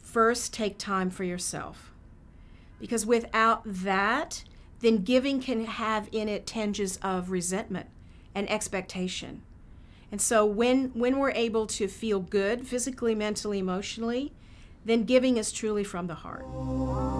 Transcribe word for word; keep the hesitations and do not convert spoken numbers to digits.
first take time for yourself. Because without that, then giving can have in it tinges of resentment and expectation. And so when, when we're able to feel good physically, mentally, emotionally, then giving is truly from the heart.